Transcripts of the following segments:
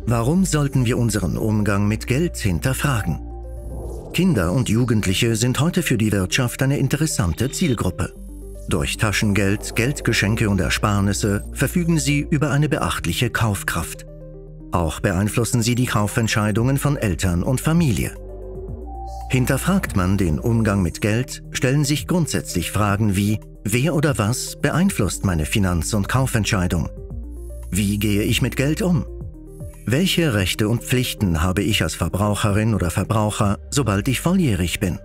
Warum sollten wir unseren Umgang mit Geld hinterfragen? Kinder und Jugendliche sind heute für die Wirtschaft eine interessante Zielgruppe. Durch Taschengeld, Geldgeschenke und Ersparnisse verfügen sie über eine beachtliche Kaufkraft. Auch beeinflussen sie die Kaufentscheidungen von Eltern und Familie. Hinterfragt man den Umgang mit Geld, stellen sich grundsätzlich Fragen wie: Wer oder was beeinflusst meine Finanz- und Kaufentscheidung? Wie gehe ich mit Geld um? Welche Rechte und Pflichten habe ich als Verbraucherin oder Verbraucher, sobald ich volljährig bin?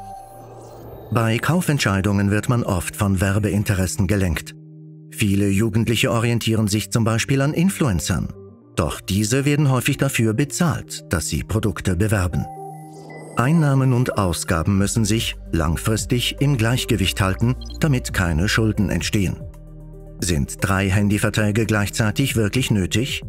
Bei Kaufentscheidungen wird man oft von Werbeinteressen gelenkt. Viele Jugendliche orientieren sich zum Beispiel an Influencern. Doch diese werden häufig dafür bezahlt, dass sie Produkte bewerben. Einnahmen und Ausgaben müssen sich langfristig im Gleichgewicht halten, damit keine Schulden entstehen. Sind 3 Handyverträge gleichzeitig wirklich nötig?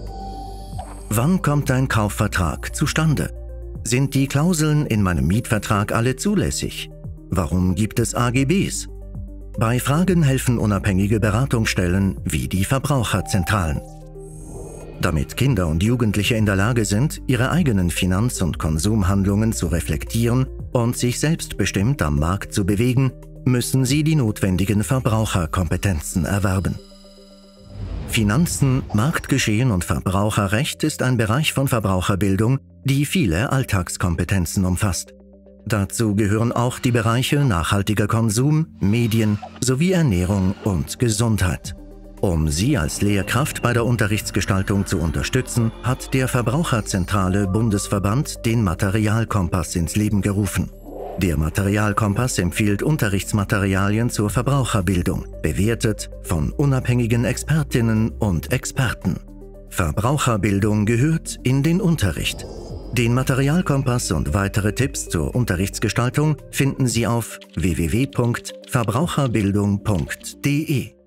Wann kommt ein Kaufvertrag zustande? Sind die Klauseln in meinem Mietvertrag alle zulässig? Warum gibt es AGBs? Bei Fragen helfen unabhängige Beratungsstellen wie die Verbraucherzentralen. Damit Kinder und Jugendliche in der Lage sind, ihre eigenen Finanz- und Konsumhandlungen zu reflektieren und sich selbstbestimmt am Markt zu bewegen, müssen sie die notwendigen Verbraucherkompetenzen erwerben. Finanzen, Marktgeschehen und Verbraucherrecht ist ein Bereich von Verbraucherbildung, die viele Alltagskompetenzen umfasst. Dazu gehören auch die Bereiche nachhaltiger Konsum, Medien sowie Ernährung und Gesundheit. Um Sie als Lehrkraft bei der Unterrichtsgestaltung zu unterstützen, hat der Verbraucherzentrale Bundesverband den Materialkompass ins Leben gerufen. Der Materialkompass empfiehlt Unterrichtsmaterialien zur Verbraucherbildung, bewertet von unabhängigen Expertinnen und Experten. Verbraucherbildung gehört in den Unterricht. Den Materialkompass und weitere Tipps zur Unterrichtsgestaltung finden Sie auf www.verbraucherbildung.de.